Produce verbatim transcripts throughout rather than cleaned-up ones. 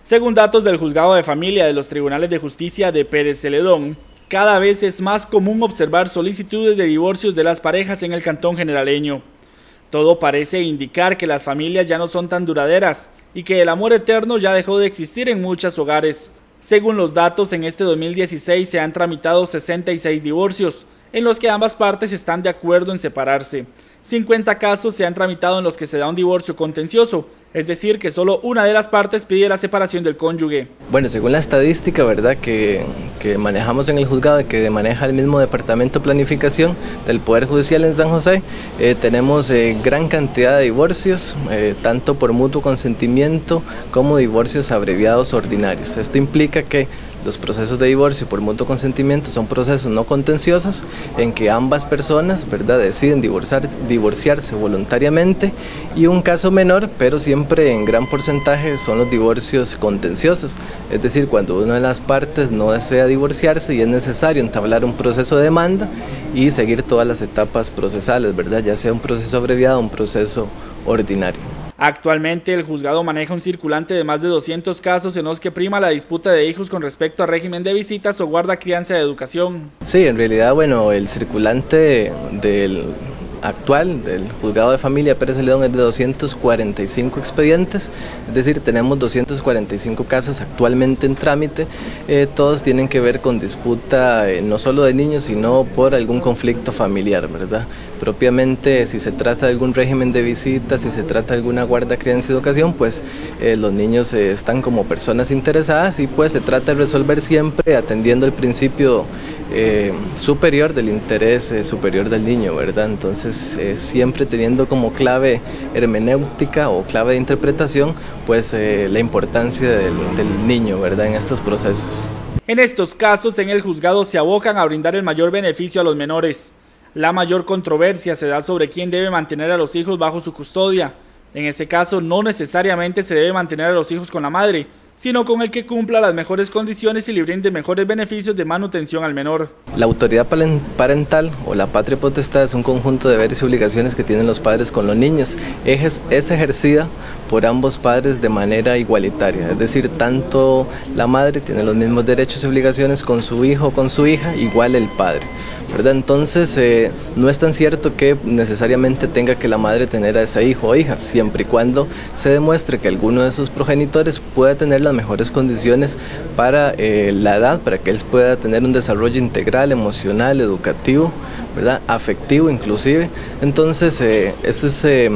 Según datos del Juzgado de Familia de los Tribunales de Justicia de Pérez Celedón, cada vez es más común observar solicitudes de divorcios de las parejas en el cantón generaleño. Todo parece indicar que las familias ya no son tan duraderas y que el amor eterno ya dejó de existir en muchos hogares. Según los datos, en este dos mil dieciséis se han tramitado sesenta y seis divorcios, en los que ambas partes están de acuerdo en separarse. cincuenta casos se han tramitado en los que se da un divorcio contencioso, es decir, que solo una de las partes pide la separación del cónyuge. Bueno, según la estadística, ¿verdad?, que, que manejamos en el juzgado, que maneja el mismo Departamento de Planificación del Poder Judicial en San José, eh, tenemos eh, gran cantidad de divorcios, eh, tanto por mutuo consentimiento como divorcios abreviados ordinarios. Esto implica que los procesos de divorcio por mutuo consentimiento son procesos no contenciosos en que ambas personas, ¿verdad?, deciden divorciar, divorciarse voluntariamente, y un caso menor, pero siempre en gran porcentaje, son los divorcios contenciosos, es decir, cuando una de las partes no desea divorciarse y es necesario entablar un proceso de demanda y seguir todas las etapas procesales, ¿verdad?, ya sea un proceso abreviado o un proceso ordinario. Actualmente el juzgado maneja un circulante de más de doscientos casos en los que prima la disputa de hijos con respecto al régimen de visitas o guarda crianza de educación. Sí, en realidad, bueno, el circulante del actual del Juzgado de Familia Pérez Celedón es de doscientos cuarenta y cinco expedientes, es decir, tenemos doscientos cuarenta y cinco casos actualmente en trámite. Eh, todos tienen que ver con disputa eh, no solo de niños, sino por algún conflicto familiar, ¿verdad? Propiamente, si se trata de algún régimen de visitas, si se trata de alguna guarda, crianza y educación, pues eh, los niños eh, están como personas interesadas y pues se trata de resolver siempre atendiendo el principio eh, superior del interés eh, superior del niño, ¿verdad? Entonces, eh, siempre teniendo como clave hermenéutica o clave de interpretación, pues eh, la importancia del, del niño, ¿verdad?, en estos procesos. En estos casos, en el juzgado se abocan a brindar el mayor beneficio a los menores. La mayor controversia se da sobre quién debe mantener a los hijos bajo su custodia. En ese caso, no necesariamente se debe mantener a los hijos con la madre, sino con el que cumpla las mejores condiciones y le brinde mejores beneficios de manutención al menor. La autoridad parental o la patria potestad es un conjunto de deberes y obligaciones que tienen los padres con los niños. Es ejercida por ambos padres de manera igualitaria, es decir, tanto la madre tiene los mismos derechos y obligaciones con su hijo o con su hija, igual el padre, ¿verdad? Entonces, eh, no es tan cierto que necesariamente tenga que la madre tener a ese hijo o hija, siempre y cuando se demuestre que alguno de sus progenitores pueda tener las mejores condiciones para eh, la edad, para que él pueda tener un desarrollo integral, emocional, educativo, ¿verdad?, afectivo inclusive. Entonces, eh, eso es, eh,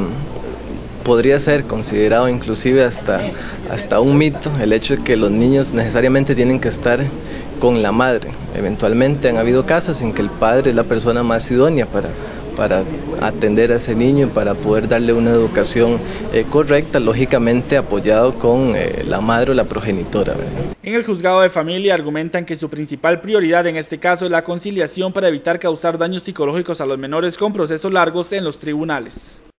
podría ser considerado inclusive hasta, hasta un mito, el hecho de que los niños necesariamente tienen que estar con la madre. Eventualmente han habido casos en que el padre es la persona más idónea para, para atender a ese niño y para poder darle una educación eh, correcta, lógicamente apoyado con eh, la madre o la progenitora, ¿verdad? En el Juzgado de Familia argumentan que su principal prioridad en este caso es la conciliación para evitar causar daños psicológicos a los menores con procesos largos en los tribunales.